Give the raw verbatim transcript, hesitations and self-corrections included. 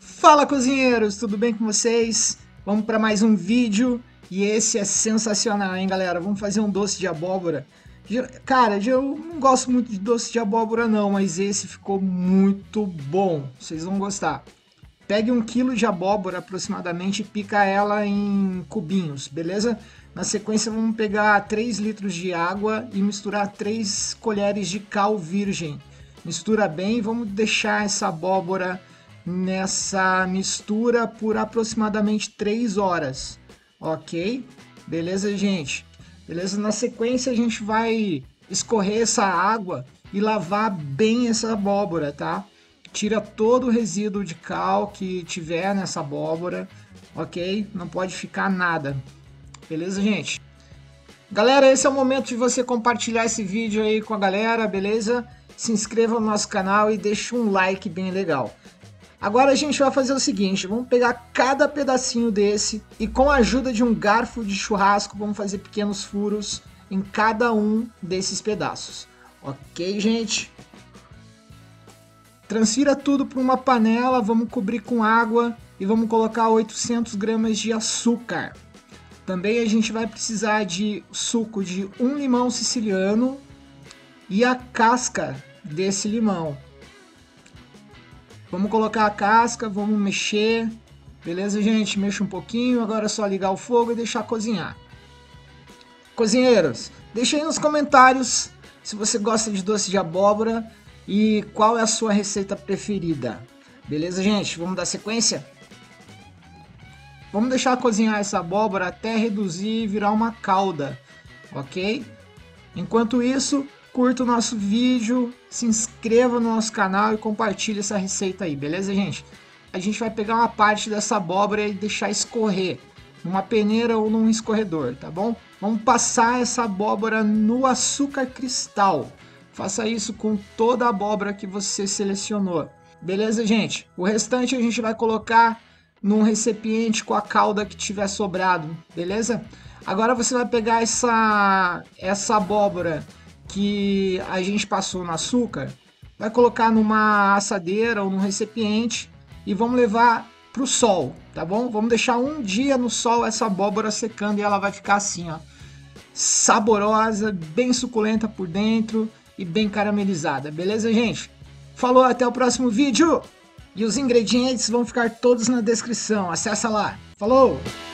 Fala, cozinheiros, tudo bem com vocês? Vamos para mais um vídeo e esse é sensacional, hein, galera? Vamos fazer um doce de abóbora. Ge- Cara, eu não gosto muito de doce de abóbora não, mas esse ficou muito bom. Vocês vão gostar. Pegue um quilo de abóbora aproximadamente e pica ela em cubinhos, beleza? Na sequência vamos pegar três litros de água e misturar três colheres de cal virgem. Mistura bem e vamos deixar essa abóbora nessa mistura por aproximadamente três horas, ok? Beleza, gente? Beleza? Na sequência a gente vai escorrer essa água e lavar bem essa abóbora, tá? Tira todo o resíduo de cal que tiver nessa abóbora, ok? Não pode ficar nada. Beleza, gente? Galera, esse é o momento de você compartilhar esse vídeo aí com a galera, beleza? Se inscreva no nosso canal e deixe um like bem legal. Agora a gente vai fazer o seguinte, vamos pegar cada pedacinho desse e com a ajuda de um garfo de churrasco vamos fazer pequenos furos em cada um desses pedaços. Ok, gente? Transfira tudo para uma panela, vamos cobrir com água e vamos colocar oitocentos gramas de açúcar. Também a gente vai precisar de suco de um limão siciliano e a casca desse limão. Vamos colocar a casca, vamos mexer. Beleza, gente? Mexa um pouquinho, agora é só ligar o fogo e deixar cozinhar. Cozinheiros, deixa aí nos comentários se você gosta de doce de abóbora e qual é a sua receita preferida. Beleza, gente? Vamos dar sequência? Vamos deixar cozinhar essa abóbora até reduzir e virar uma calda, ok? Enquanto isso, curta o nosso vídeo, se inscreva no nosso canal e compartilhe essa receita aí, beleza, gente? A gente vai pegar uma parte dessa abóbora e deixar escorrer numa peneira ou num escorredor, tá bom? Vamos passar essa abóbora no açúcar cristal. Faça isso com toda a abóbora que você selecionou. Beleza, gente? O restante a gente vai colocar num recipiente com a calda que tiver sobrado, beleza? Agora você vai pegar essa, essa abóbora que a gente passou no açúcar, vai colocar numa assadeira ou num recipiente e vamos levar para o sol, tá bom? Vamos deixar um dia no sol essa abóbora secando e ela vai ficar assim, ó, saborosa, bem suculenta por dentro e bem caramelizada, beleza, gente? Falou, até o próximo vídeo! E os ingredientes vão ficar todos na descrição, acessa lá. Falou!